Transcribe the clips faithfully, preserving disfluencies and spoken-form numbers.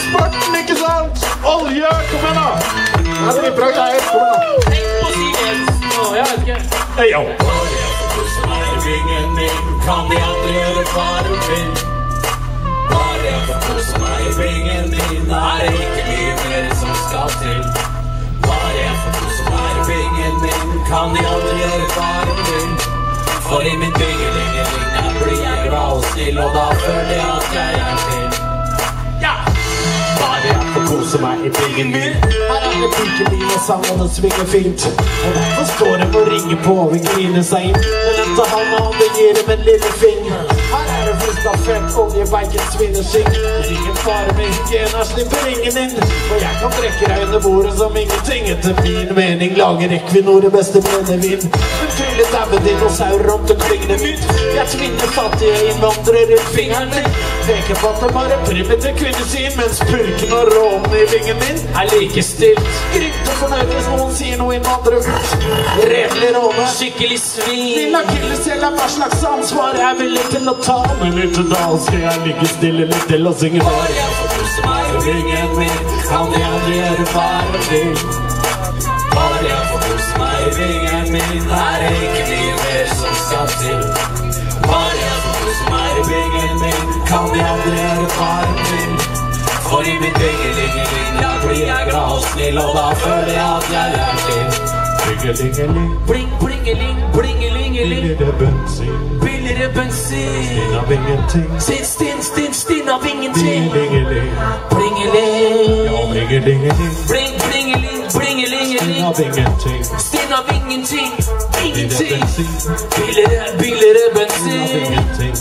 Spurten, ikke sant? Olje, kom igjen da. Det er dritbra greier, kom igjen da. Tenk på Sigens. Nå, jeg vet ikke. Hei, jo. Bare jeg får pusse meg i vingen min, kan de aldri gjøre hva du vil. Bare jeg får pusse meg i vingen min, er det ikke mye mer som skal til. Bare jeg får pusse meg i vingen min, kan de aldri gjøre hva du vil. For i min vingelingeling, der blir jeg glad og snill, og da føler jeg at jeg er til. Ja! Bare jeg får kose meg i bingen min. Her er det byggebil og sangene svinger fint. Og derfor står det og ringer på og griner seg inn. Men etter han og det gir dem en lille fing. Her er det flest av fem olje, bacon, svin og skinn. Ingen fare med hygiene, slipper ingen inn. Og jeg kan trekke deg under bordet som ingenting. Etter min mening lager Equinor det beste brennevin. Men tydelig dabbe dinosaurer rundt og klingende mynt. Jeg tvinner fattige innvandrere rundt fingeren min. Peker på at det bare primitiv kvinnesyn, mens purken og rånen i vingen min er like stilt. Grynt og fornøyd hvis noen sier noe innvandrerfullt. Redelig råne, Skikkelig svin. Lille akilleshæl er hva slags ansvar jeg er villig til å ta. Men litt da skal jeg ligge stille litt til å synge. Bare jeg får pusse meg i vingen min, kan de aldri gjøre hva du vil. Bare jeg får pusse meg i vingen min, er det ikke mye mer som skal til. Bare jeg får pusse meg i vingen min, kan de aldri gjøre hva du vil. For i min vingelingeling, der blir jeg glad og snill, og da føler jeg at jeg er til. Blingelingeling, Bling, blingeling, blingelingeling. billigere bensin, Billigere bensin. stinn av ingenting. Stinn, stinn, stinn, stinn av ingenting. Blingeling, Blingeling. ja blingelingeling, Bling, blingeling, stinn blingelingeling. av ingenting. Stinn av ingenting. Billigere Ingenting. bensin, Billigere, billigere stinn av bensin. ingenting.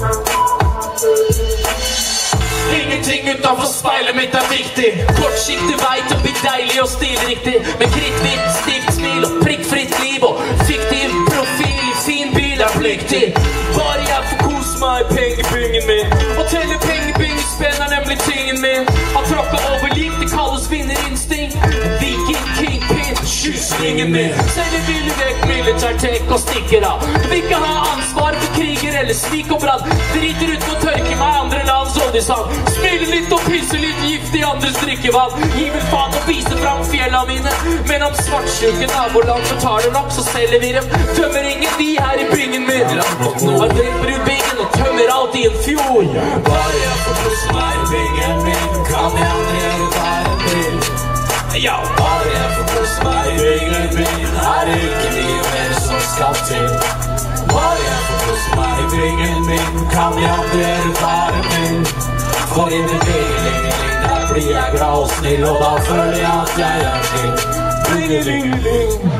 Ingenting utenfor speilet mitt er viktig. Kortsiktig vei til å bli deilig og stilriktig. Med kritthvitt, stivt smil og prikkfritt liv og fiktiv profil i fin bil er pliktig. Bare jeg får kose meg i pengebingen min. Å telle pengebingespenn er nemlig tingen min. Han tråkker over lik, det kalles vinnerinstinkt. Viking, kingpin, skyslingen min. Selger billig vekk, militærtek og stikker av. Vil ikke ha ansvar for kriger eller svik og brann. Driter ut og tørker meg andre lands oljesand. Smiler litt og pisser litt gift i andres drikkevann. Gi vel faen og viser fram fjellene mine. Men om svartsjuke naboland betaler nok, så selger vi dem. Tømmer ingen vi her i bingen min. Han dripper ut bingen og tømmer alt i en fjord. Bare jeg får pusse meg i vingen min, kan jeg aldri gjøre hva jeg vil. Ja, Bare jeg får pusse meg i vingen min, er det ikke mye mer som skal til. Bare jeg får pusse meg i vingen min, kan jeg aldri gjøre hva jeg vil. For i min vingelingeling, der blir jeg glad og snill, og da føler jeg at jeg er til. Vingelingeling.